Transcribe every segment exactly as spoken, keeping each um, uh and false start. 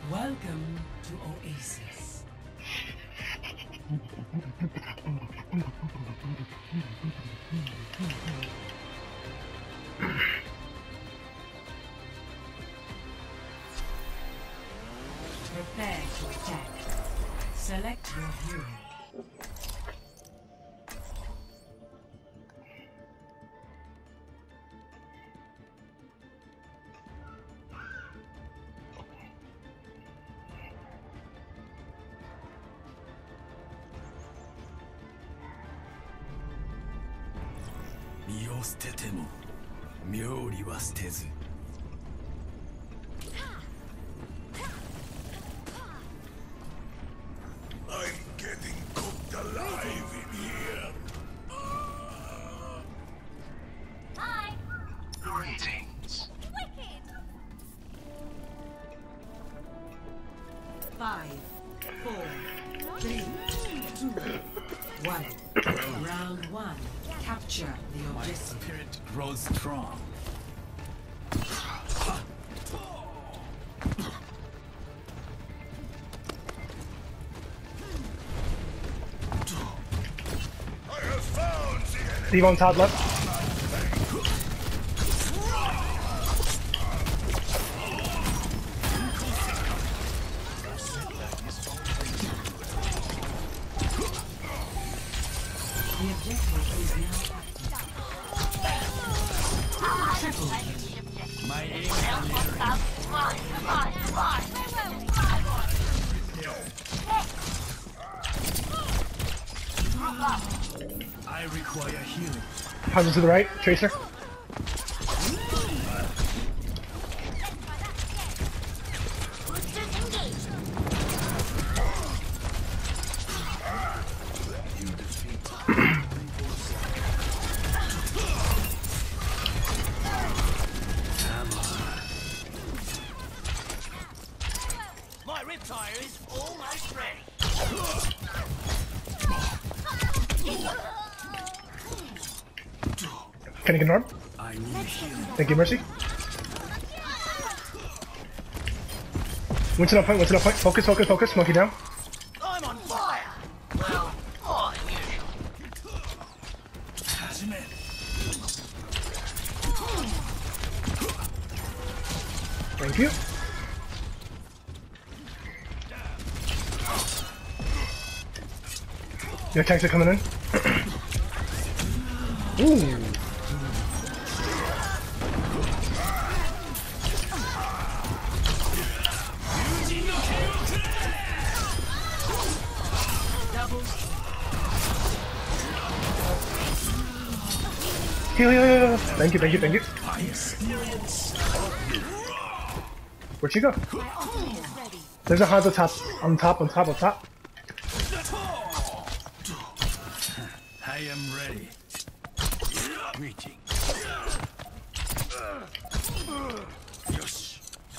Welcome to Oasis. Prepare to attack. Select your hero. I'm getting cooked alive in here. Hi. Greetings. Wicked. Five, four, three, two, one. Round one. Capture the My objective. spirit grows strong. I have found the enemy. Steve on top left. The objective is now active. Triple kill. My aim is near. Fine, fine, fine. I require healing. Hanzo to the right. Tracer. You defeat. My riptire is almost ready. Can you confirm? I need healing. Thank you, Mercy. Winston on point, Winston on point. Focus, focus, focus. Monkey down. I'm on fire. Well, more than usual. Hajime. Thank you. Your attacks are coming in. Ooh. Heal, heal, heal, heal. Thank you, thank you, thank you. My experience. Where'd she go? There's a Hanzo top, on top, on top, on top. I am ready. Greeting. Yosh.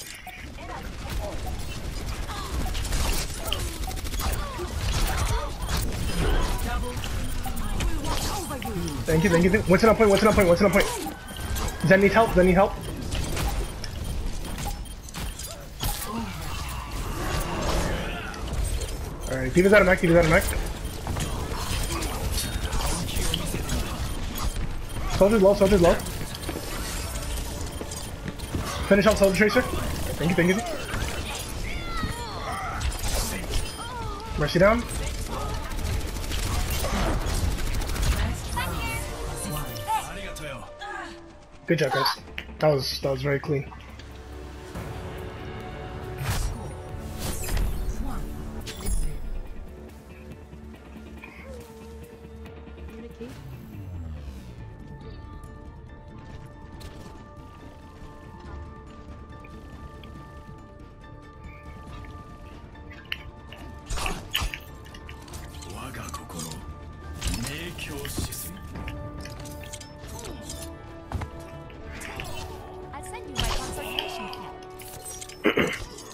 Thank you, thank you. Thank Winston on point, Winston on point, Winston on point. Zen need help, Zen need help. Alright, Diva's out of mech, Diva's out of mech. Soldier's low, soldier's low. Finish off Soldier Tracer. Thank you, thank you. Mercy down. Arigato. Good job, guys. That was that was very clean. Waga kokoro. Neikyo shisu. I sent you my consultation kit.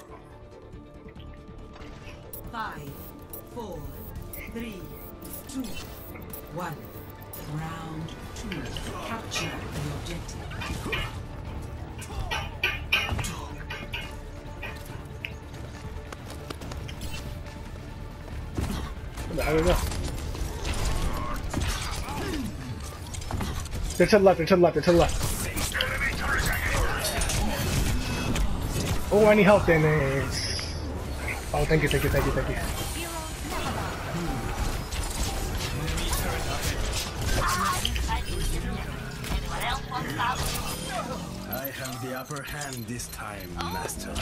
Five, four, three, two, one. Round two. Capture the objective. I don't know. They're to the left, they're to the left, they're to the left. Oh, I need help, Dennis. Oh, thank you, thank you, thank you, thank you. Anyone else want to stop? I have the upper hand this time, master.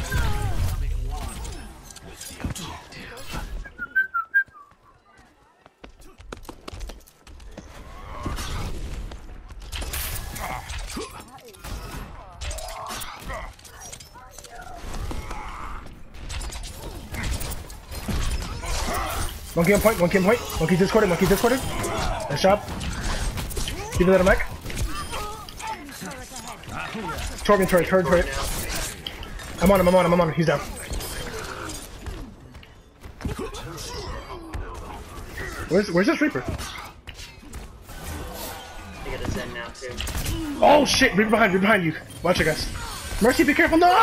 Monkey on point, monkey on point. Monkey discorded, monkey discorded. Nice job. Keep it at a mech. Torben, turret, turret, turret. I'm on him, I'm on him, I'm on him. He's down. Where's, where's this Reaper? I got a Zen now too. Oh shit, Reaper behind, Reaper behind you. Watch it, guys. Mercy, be careful. No!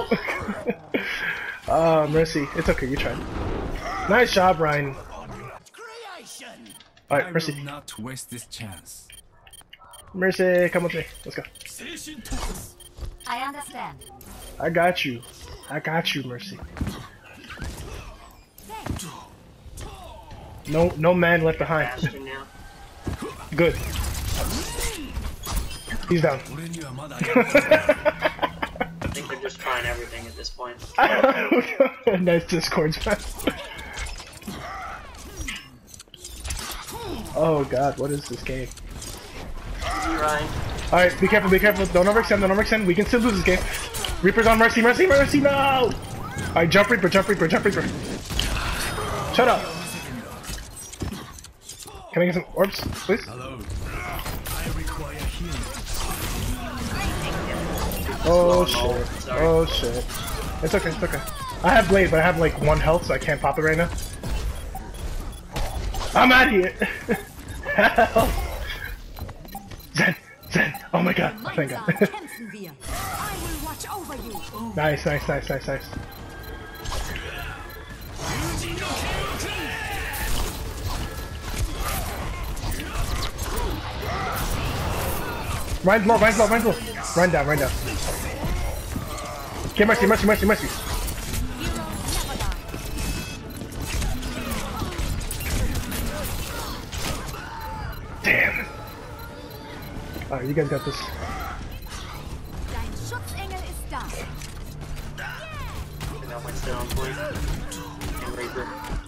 uh, Mercy. It's okay, you tried. Nice job, Ryan. Alright, I Mercy. will not waste this chance. Mercy, come with me. Let's go. I understand. I got you. I got you, Mercy. No, no man left behind. Faster now. Good. He's down. I think they're just trying everything at this point. Nice discords, man. Oh god, what is this game? Easy, Ryan. Alright, be careful, be careful. Don't overextend, don't overextend. We can still lose this game. Reaper's on Mercy, Mercy, Mercy, no! Alright, jump Reaper, jump Reaper, jump Reaper. Shut up. Can I get some orbs, please? Hello. I require healing. Oh Slow mo, shit. sorry. Oh shit. It's okay, it's okay. I have blade, but I have like one health, so I can't pop it right now. I'm out of here! Help! Zen! Zen! Oh my god! Oh, thank god. Kämpfen wir. I will watch over you. Nice, nice, nice, nice, nice. Ryan's low, Ryan's low, Ryan's low. Ryan down, Ryan down. Okay, Mercy, Mercy, Mercy, Mercy. Damn. Alright, you guys got this. Dein Schutzengel ist da. And that one's still on point. And Reaper.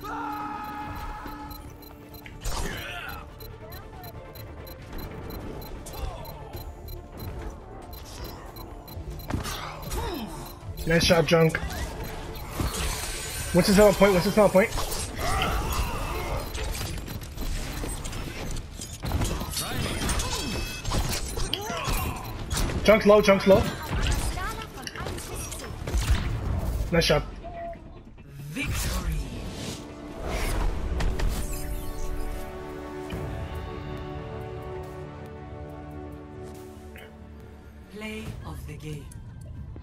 Nice job, Junk. What's his on point? What's his on point? Junk's low, Junk's low. Nice job. Victory. Play of the game.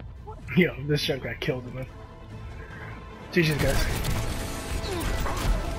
Yo, this Junk got killed, man. G G's, guys.